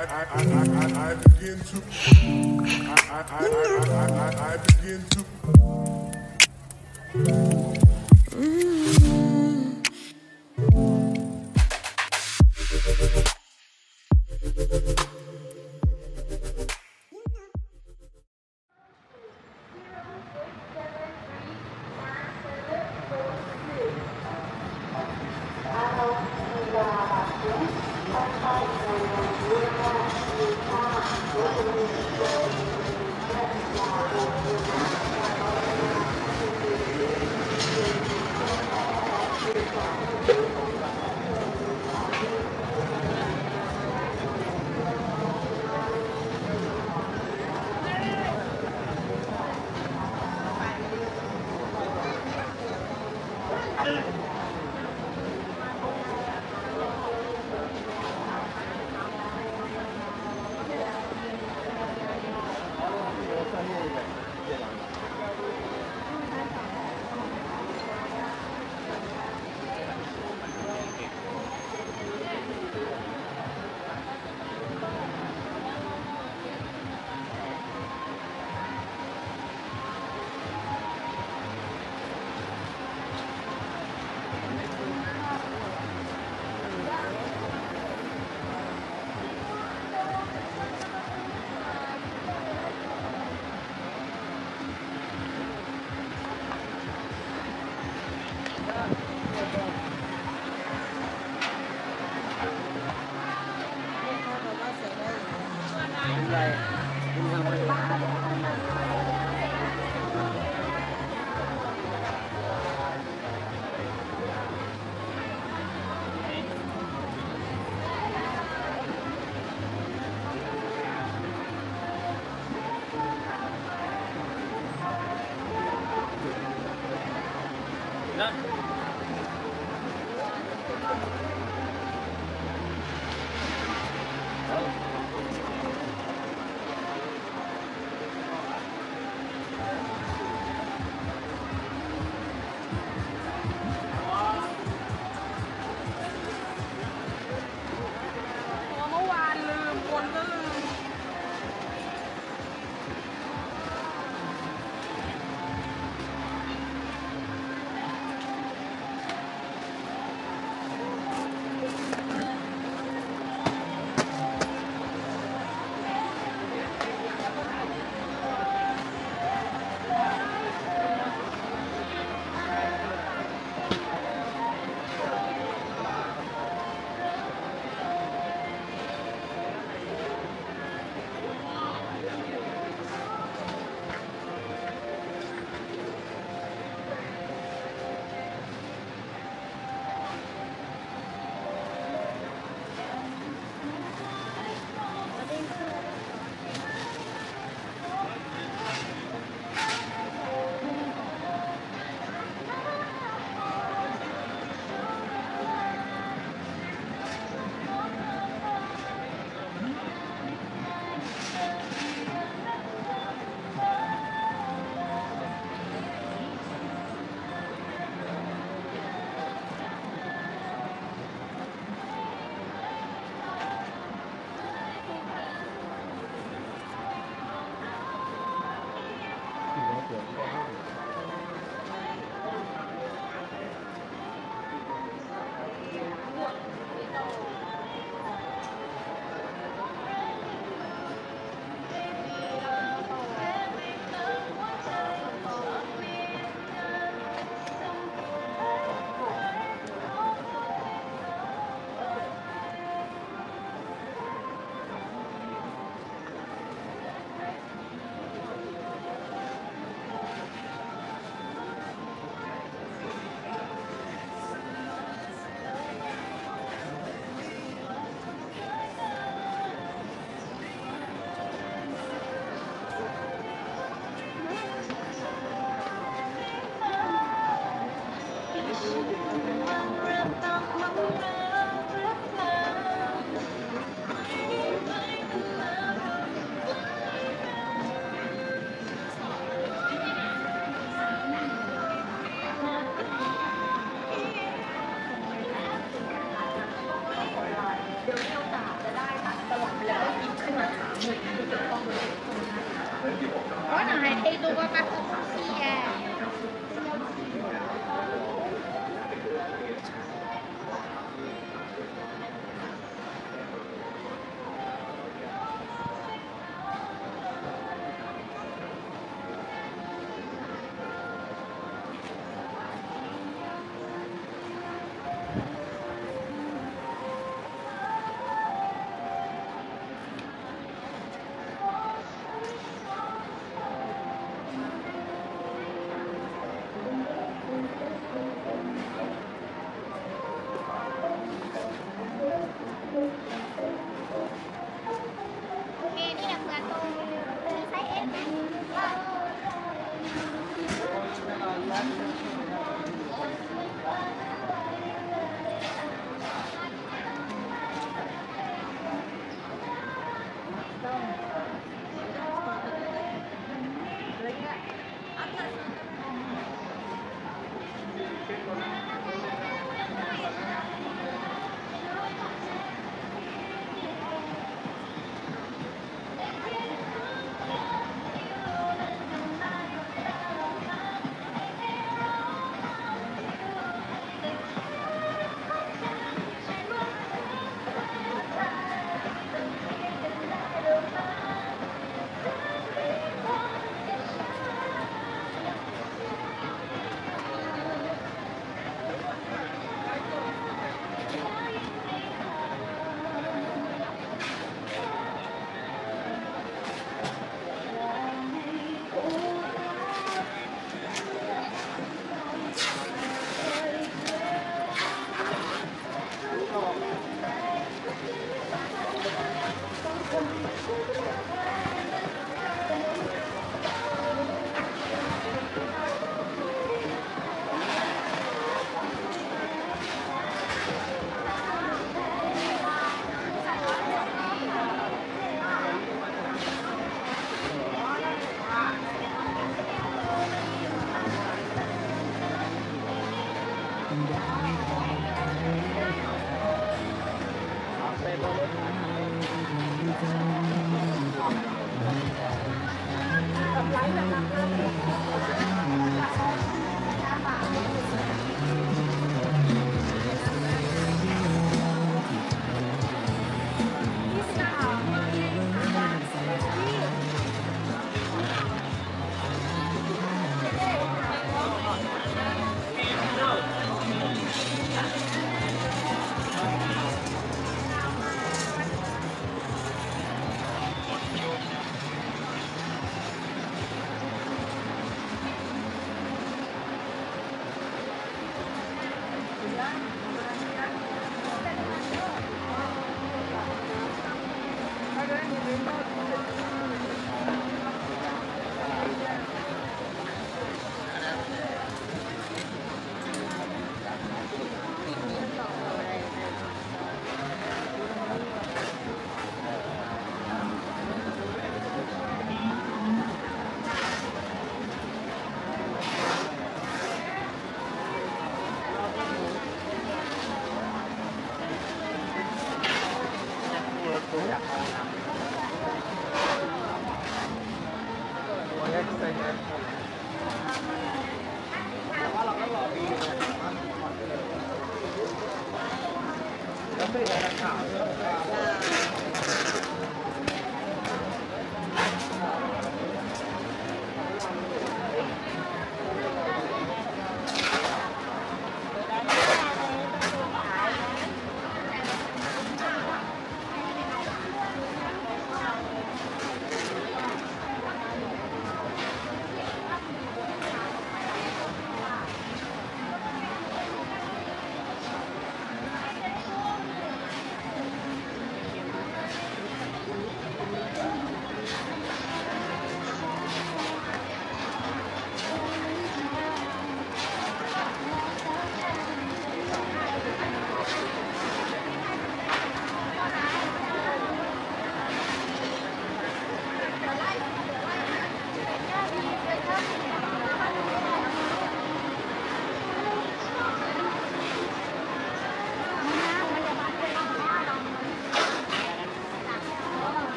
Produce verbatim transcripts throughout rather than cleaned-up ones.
I begin to I, I, I, I, I, I begin to dopo fatto così, eh.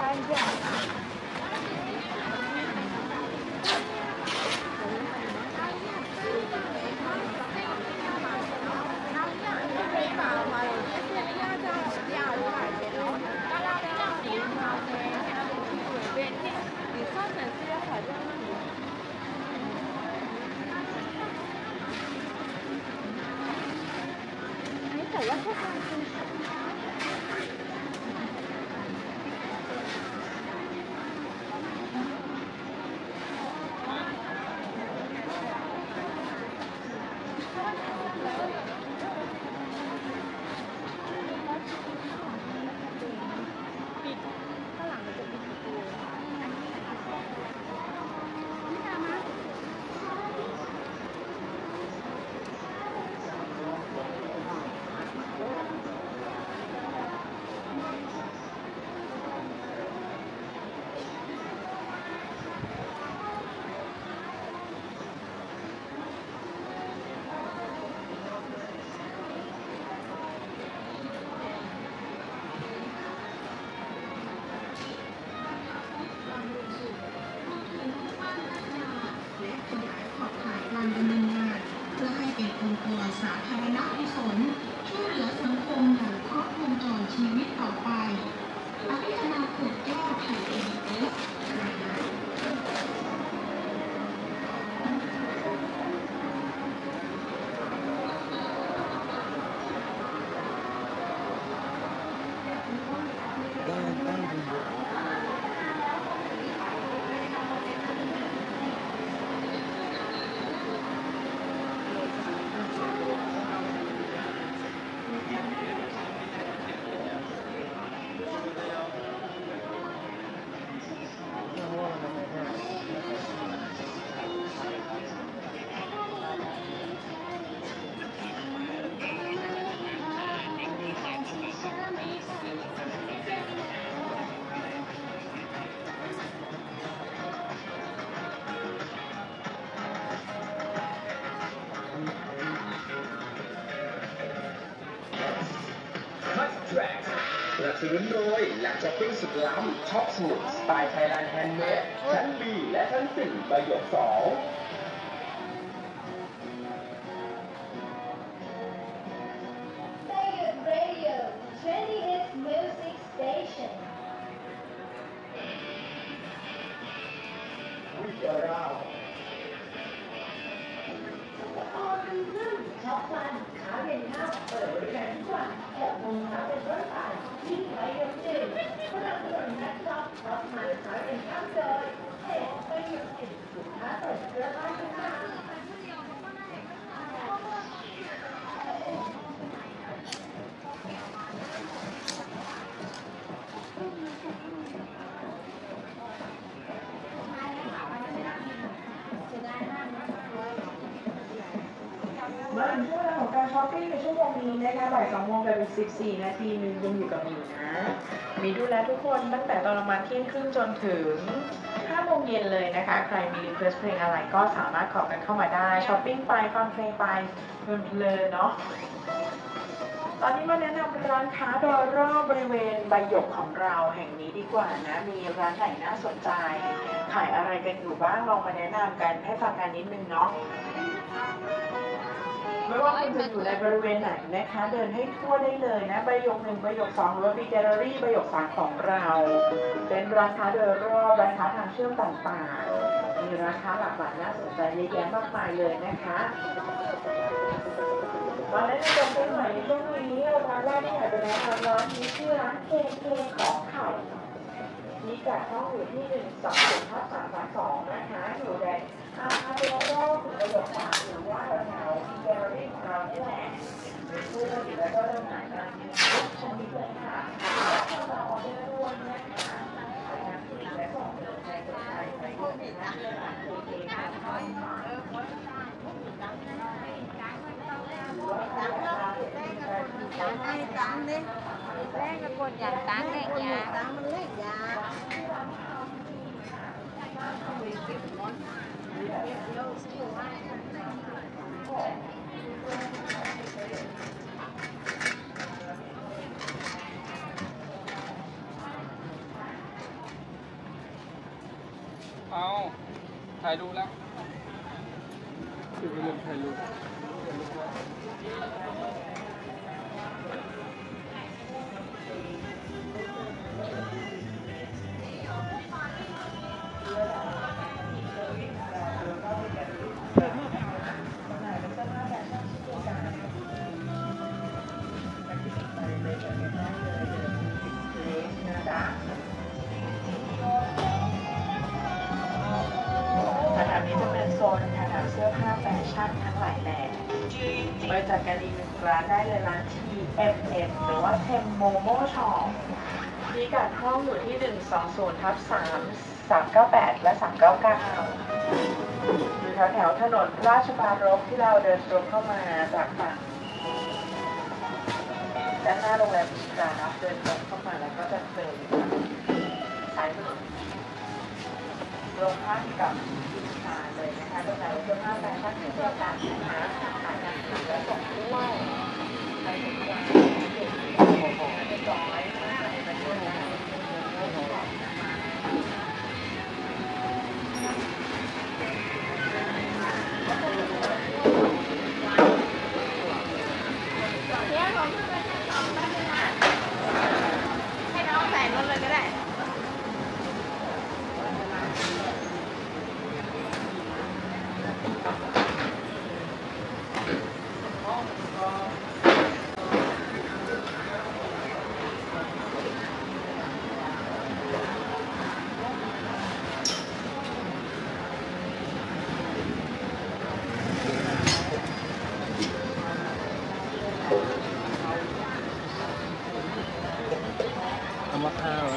การดำเนินงานเพื่อให้เป็นองค์กรสาธารณกุศลช่วยเหลือสังคมอย่างครบวงจรชีวิตต่อไปอภิธนาขุดแก้วไทย เอ ดี เอส รายงานสนับสนุนโดยแหล่งช้อปปิ้งสุดล้ำช็อปสนุกสไตล์ไทยแลนด์แฮนด์เมดชั้น บี และชั้น สี่ ประโยคสอง Saigon Radio, twentieth Music Station. วิจาราวออเดนนึ่งช็อปมันขาเย็นข้าวเปิดบริการทุกวันหกโมงเช้าเป็นต้นไปที่ไว้ยกจืดสนับสนุนนักช็อปช็อปมันขาเย็นข้าวโดยเอ็ดไปยกจืดลูกค้าเปิดเสื้อผ้าทุกอย่างมาถึงช่วงเวลาของการช้อปปิ้งในชั่วโมงนี้นะคะบ่ายสองโมงกับอีกสิบสี่นาทีมียังอยู่กับมีนะมีดูแลทุกคนตั้งแต่ตอนประมาณเที่ยงครึ่งจนถึงห้าโมงเย็นเลยนะคะใครมีรีเควสเพลงอะไรก็สามารถขอกันเข้ามาได้ช้อปปิ้งไปฟังเพลงไปเพลินๆเนาะตอนนี้มาแนะนำร้านค้าโดยรอบบริเวณใบหยกของเราแห่งนี้ดีกว่านะมีร้านไหนน่าสนใจขายอะไรกันอยู่บ้างลองมาแนะนำกันให้ฟังกันนิดนึงเนาะไม่ว่าคุณจะอยู่ในบริเวณไหนนะคะเดินให้ทั่วได้เลยนะใบหยกหนึ่งใบหยกสองหรือว่าบีแกลเลอรี่ใบหยกสามของเราเป็นร้านค้าโดยรอบร้านค้าทางเชื่อมต่างๆมีร้านค้าหลากหลายน่าสนใจเยอะแยะมากมายเลยนะคะมาแนะนำกันใหม่ในช่วงนี้ร้านแรกที่อยากจะแนะนำร้านนี้ชื่อร้านเคเคของไข่มีจัดห้องอยู่ที่หนึ่งสองศูนย์ทับสามสามสองนะคะอยู่ในอาคารโดยรอบถึงประโยคสามหรือว่าแถวบีแกลเลอรี่ของเรานี่แหละผู้ผลิตแล้วก็เริ่มขายกันชนิดเลยค่ะเราออเดอร์รวมนะคะขายงานผลิตและส่งเสริมในประเทศไทยในโลกนะคะร้านเคเคนะคะ Tán đi, tán đi. Lên cái quần dàn tán này nhà. Tán mình lấy nhà. เอาถ่ายรูปแล้วคือเรื่องถ่ายรูปแถวนี้จะเป็นโซนแถวเสื้อผ้าแฟชั่นทั้งหลายแหล่ไปจัดกันอีกหนึ่งร้านได้เลยร้าน ที เอ็ม เอ็ม หรือว่า Temmomo Shop พิกัดห้องอยู่ที่ หนึ่งสองศูนย์ทับสาม สามเก้าแปด และ สามเก้าเก้า อยู่แถวแถวถนนราชปรารภที่เราเดินตรงเข้ามาจากฝั่งด้านหน้าโรงแรมอิสราฟเดินตรงเข้ามาแล้วก็จะเจอซ้ายมือตรงข้ามกับอิสราเลยนะคะตรงไหนเสื้อผ้าแฟชั่นที่เดียวกันนะคะขายกันและส่งด้วยใครสนใจเด็กๆเรียบร้อยมาช่วยนะเนี่ยของเพื่อนไปชั้นสองได้เลยนะให้น้องใส่รถเลยก็ได้เอามะพร้าว